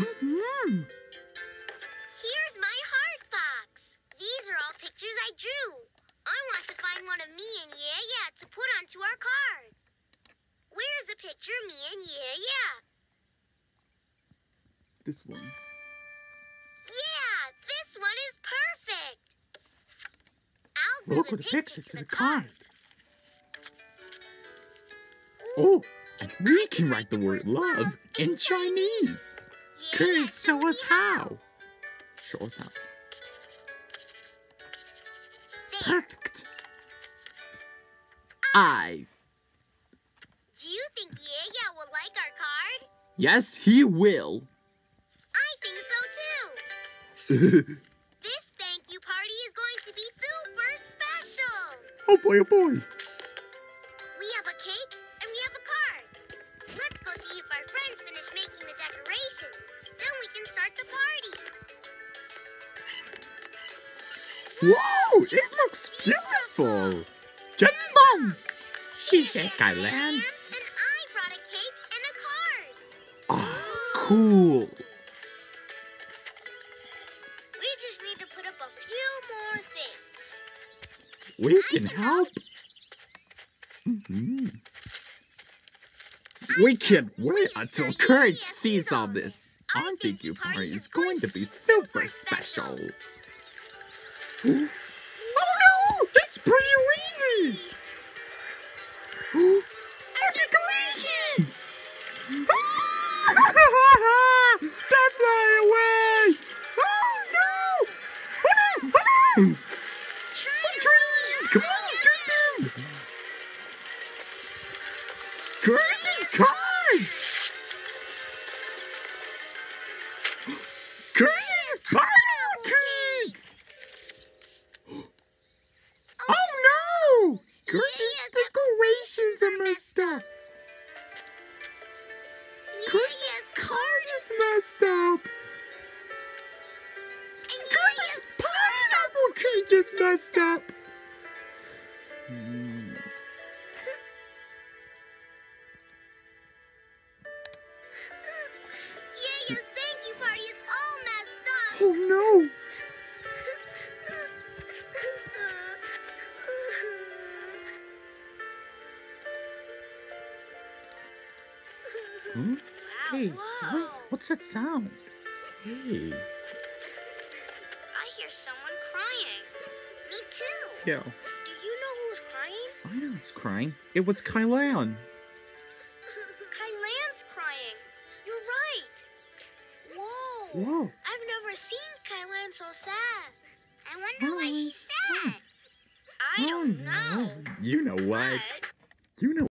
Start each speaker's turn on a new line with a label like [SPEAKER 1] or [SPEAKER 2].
[SPEAKER 1] Mm-hmm.
[SPEAKER 2] Here's my heart box. These are all pictures I drew. I want to find one of me and Yeah to put onto our card. Where's a picture of me and Yeah?
[SPEAKER 1] This one.
[SPEAKER 2] Yeah, this one is perfect. I'll
[SPEAKER 1] We'll
[SPEAKER 2] glue
[SPEAKER 1] put a picture to the
[SPEAKER 2] card.
[SPEAKER 1] card. Oh, and we can write the word love in Chinese. Could show us how. Show us how.
[SPEAKER 2] There.
[SPEAKER 1] Perfect. I.
[SPEAKER 2] Do you think Yeah will like our card?
[SPEAKER 1] Yes, he will.
[SPEAKER 2] I think so too. This thank you party is going to be super special.
[SPEAKER 1] Oh boy, oh boy.
[SPEAKER 2] We have a cake and we have a card. Let's go see if our friends finish making the decorations. Then we can start the party.
[SPEAKER 1] Whoa, it looks beautiful. Jimbum. She said Kailan.
[SPEAKER 2] And I brought a cake and a card.
[SPEAKER 1] Oh, cool.
[SPEAKER 2] We just need to put up a few more things.
[SPEAKER 1] We can help. Mm-hmm. We can't wait until Kurt sees all this. Our Thank You party is going to be super special. Oh no! It's pretty windy! Our decorations! They're flying away! Oh no! Oh no! Oh no! The trees! Come on, let's get them! Curtis' card! Curtis' party cake! Oh no! Curtis' decorations are messed up! Curtis' card is messed up!
[SPEAKER 2] And
[SPEAKER 1] Curtis' pineapple cake is messed up!
[SPEAKER 2] Yaya's thank you party is all messed up.
[SPEAKER 1] Oh no! Huh? Hey,
[SPEAKER 2] Whoa.
[SPEAKER 1] what's that sound? Hey.
[SPEAKER 2] I hear someone crying. Me too.
[SPEAKER 1] Yeah,
[SPEAKER 2] Do you know who's crying?
[SPEAKER 1] I know it's crying. It was Kailan.
[SPEAKER 2] Kailan's crying. You're right. Whoa.
[SPEAKER 1] Whoa.
[SPEAKER 2] I've never seen Kailan so sad. I wonder why she's sad. I
[SPEAKER 1] Oh
[SPEAKER 2] don't
[SPEAKER 1] no.
[SPEAKER 2] know.
[SPEAKER 1] You know what?
[SPEAKER 2] But
[SPEAKER 1] You know